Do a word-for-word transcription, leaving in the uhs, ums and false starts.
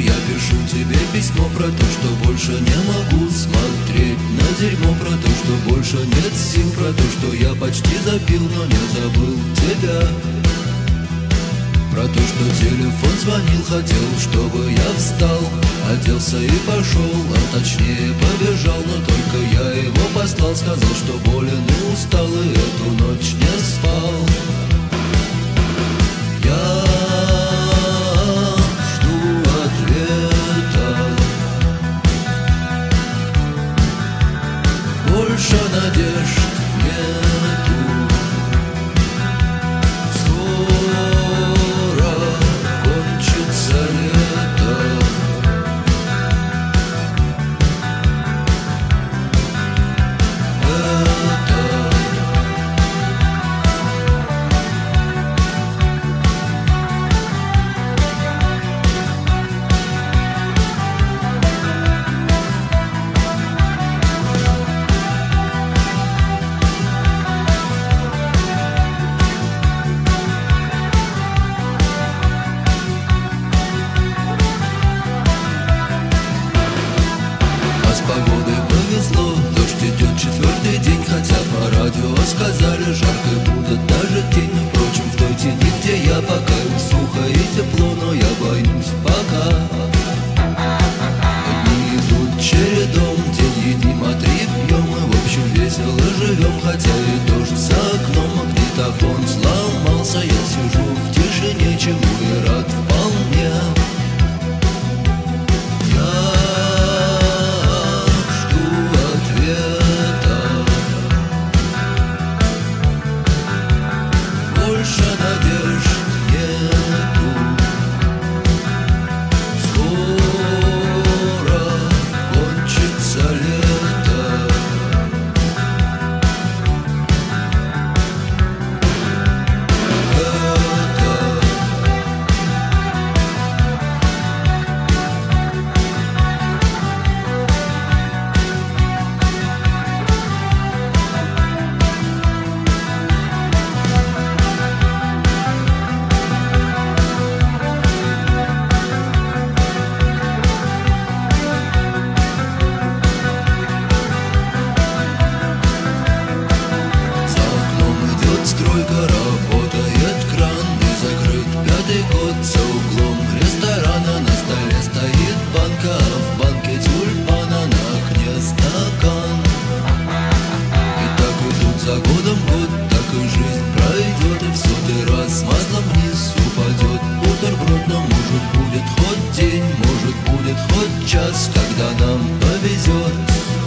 Я пишу тебе письмо про то, что больше не могу смотреть на дерьмо, про то, что больше нет сил, про то, что я почти запил, но не забыл тебя. Про то, что телефон звонил, хотел, чтобы я встал, оделся и пошел, а точнее побежал. Но только я его послал, сказал, что болен и устал, и эту ночь не спал. Я жду ответа, больше надежд нету. Погодой повезло, дождь идет четвертый день, хотя по радио сказали, жарко будет даже тень. Впрочем, в той тени, где я, пока сухо и тепло, но я боюсь пока. Дни идут чередом, день едим, а три пьем, и в общем весело живем, хотя и дождь за окном, магнитофон сломался. Я сижу в тишине, чему и рад вполне. Больше надежд нету. Скоро кончится лето. Стройка, работает кран, и закрыт пятый год. За углом ресторана на столе стоит банка, а в банке тюльпана, на окне стакан. И так идут за годом год, так и жизнь пройдет, и в сотый раз маслом вниз упадет бутерброд. Но может будет хоть день, может будет хоть час, когда нам повезет.